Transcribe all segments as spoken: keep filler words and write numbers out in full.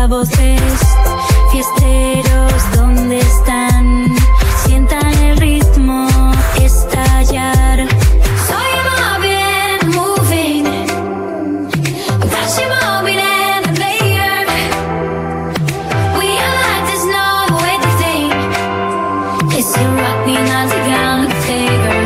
voces. Fiesteros, ¿dónde están? Sientan el ritmo estallar. Soy Marvin, moving. That's your Marvin and the player. We are like there's no way to think. It's a rock me not to down the figure.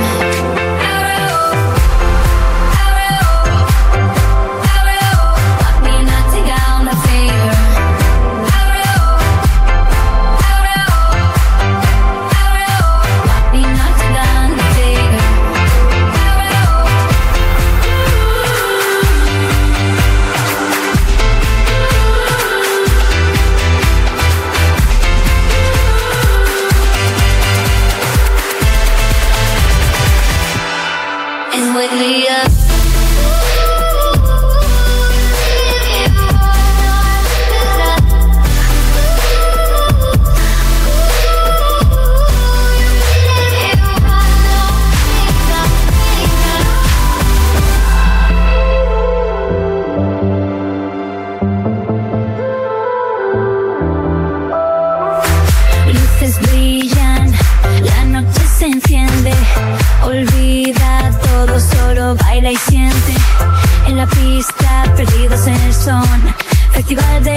Luces brillan, la noche se enciende. Olvida todo, solo baila y siente. En la pista, perdidos en el son. Festival de